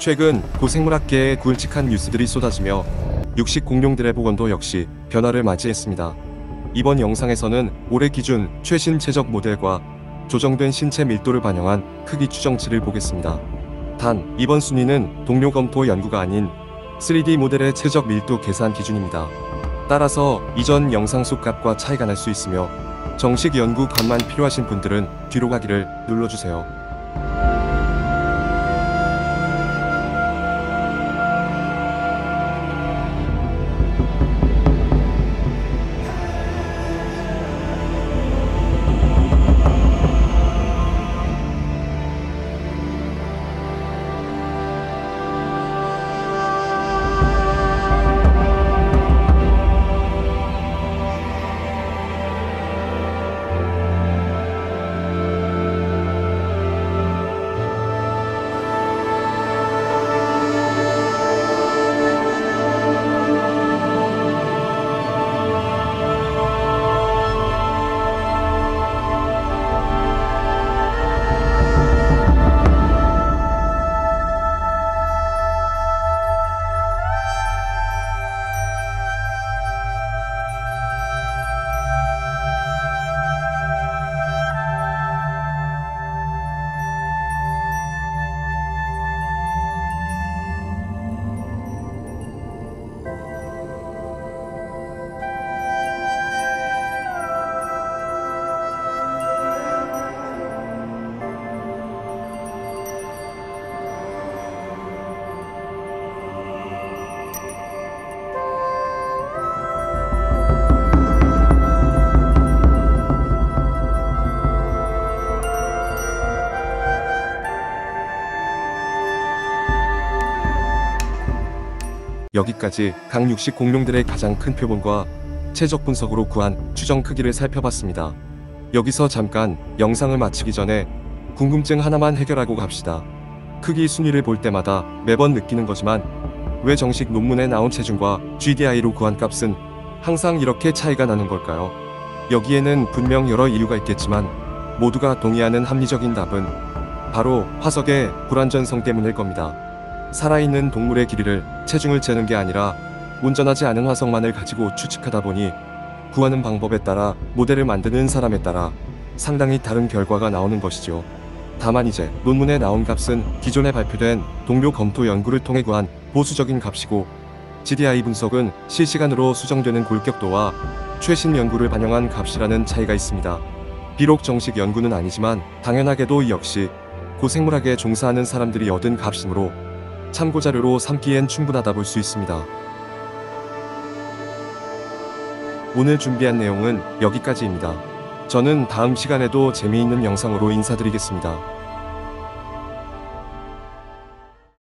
최근 고생물학계에 굵직한 뉴스들이 쏟아지며 육식 공룡들의 복원도 역시 변화를 맞이했습니다. 이번 영상에서는 올해 기준 최신 최적 모델과 조정된 신체 밀도를 반영한 크기 추정치를 보겠습니다. 단, 이번 순위는 동료 검토 연구가 아닌 3D 모델의 최적 밀도 계산 기준입니다. 따라서 이전 영상 속 값과 차이가 날 수 있으며 정식 연구 값만 필요하신 분들은 뒤로 가기를 눌러주세요. 여기까지 각 육식 공룡들의 가장 큰 표본과 최적 분석으로 구한 추정 크기를 살펴봤습니다. 여기서 잠깐 영상을 마치기 전에 궁금증 하나만 해결하고 갑시다. 크기 순위를 볼 때마다 매번 느끼는 거지만 왜 정식 논문에 나온 체중과 GDI로 구한 값은 항상 이렇게 차이가 나는 걸까요? 여기에는 분명 여러 이유가 있겠지만 모두가 동의하는 합리적인 답은 바로 화석의 불완전성 때문일 겁니다. 살아있는 동물의 길이를 체중을 재는 게 아니라 온전하지 않은 화석만을 가지고 추측하다 보니 구하는 방법에 따라 모델을 만드는 사람에 따라 상당히 다른 결과가 나오는 것이죠. 다만 이제 논문에 나온 값은 기존에 발표된 동료 검토 연구를 통해 구한 보수적인 값이고 GDI 분석은 실시간으로 수정되는 골격도와 최신 연구를 반영한 값이라는 차이가 있습니다. 비록 정식 연구는 아니지만 당연하게도 역시 고생물학에 종사하는 사람들이 얻은 값이므로 참고자료로 삼기엔 충분하다 볼 수 있습니다. 오늘 준비한 내용은 여기까지입니다. 저는 다음 시간에도 재미있는 영상으로 인사드리겠습니다.